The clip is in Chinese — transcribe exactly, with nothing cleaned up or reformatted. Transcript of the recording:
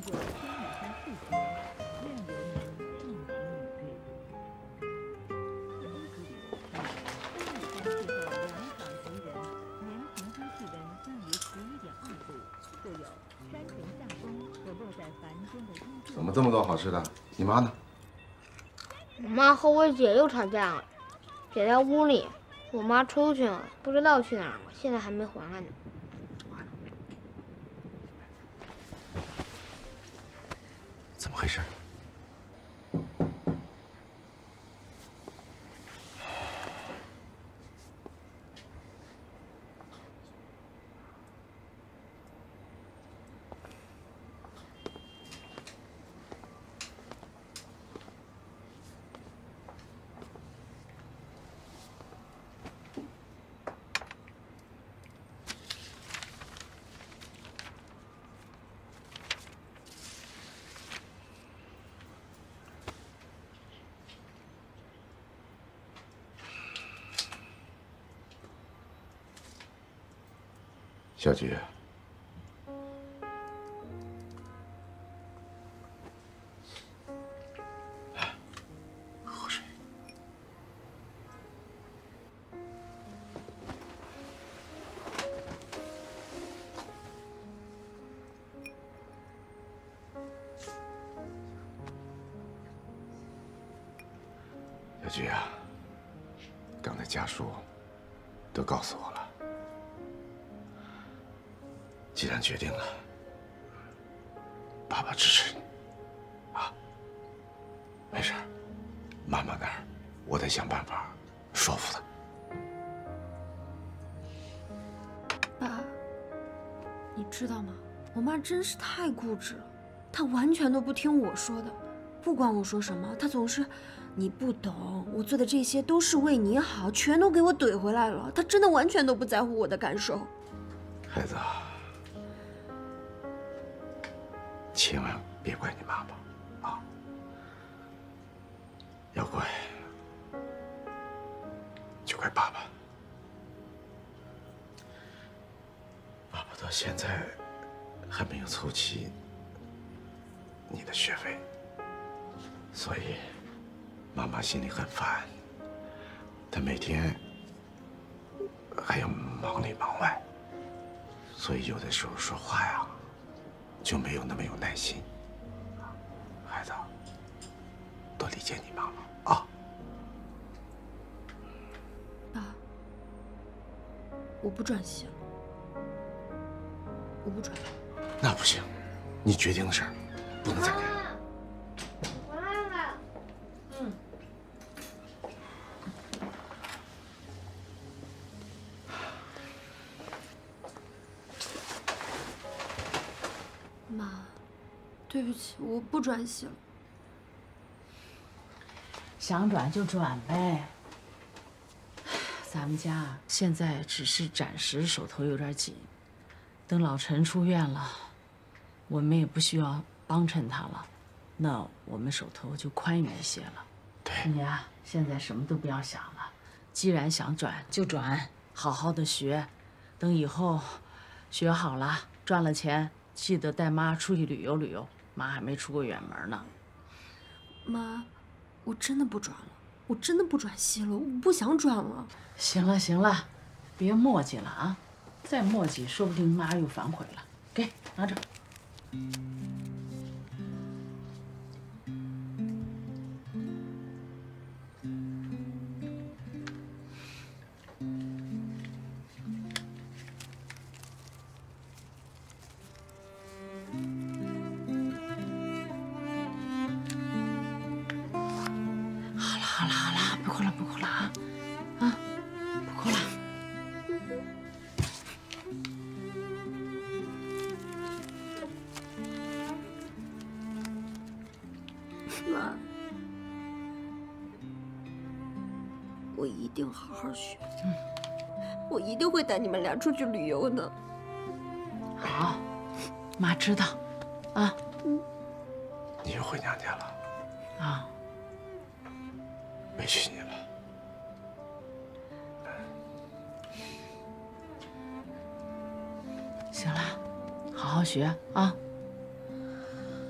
怎么这么多好吃的？你妈呢？ 我妈和我姐又吵架了，姐在屋里，我妈出去了，不知道去哪儿了，现在还没回来呢。 怎么回事？小菊，来，喝水。小菊啊，刚才家属都告诉我了。 既然决定了，爸爸支持你，啊，没事，妈妈那儿我得想办法说服她。 爸，你知道吗？我妈真是太固执了，她完全都不听我说的，不管我说什么，她总是你不懂，我做的这些都是为你好，全都给我怼回来了。她真的完全都不在乎我的感受。 孩子。 千万别怪你妈妈，啊！要怪就怪爸爸。爸爸到现在还没有凑齐你的学费，所以妈妈心里很烦。她每天还要忙里忙外，所以有的时候说话呀。 就没有那么有耐心，孩子，多理解你妈妈啊！ 爸，我不转系了，我不转。 那不行，你决定的事儿不能再改。 我来了。嗯。 妈，对不起，我不转系了。 想转就转呗。咱们家现在只是暂时手头有点紧，等老陈出院了，我们也不需要帮衬他了，那我们手头就宽裕一些了。 对， 你呀，现在什么都不要想了，既然想转就转，好好的学，等以后学好了，赚了钱。 记得带妈出去旅游旅游，妈还没出过远门呢。 妈，我真的不转了，我真的不转系了，我不想转了。 行了行了，别磨叽了啊！再磨叽，说不定妈又反悔了。给，拿着。 妈，我一定好好学，嗯，我一定会带你们俩出去旅游的。 好，妈知道，啊， 嗯， 你又回娘家了， 啊， 委屈你了。 行了，好好学啊。